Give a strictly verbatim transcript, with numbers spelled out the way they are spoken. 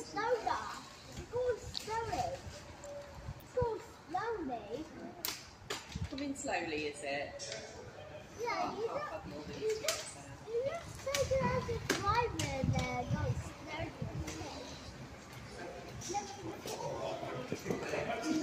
slower. It's going slowly. It's going slowly. Coming slowly, is it? Yeah, you look, you look, you look so good as a driver there, going slowly. Look, look, look.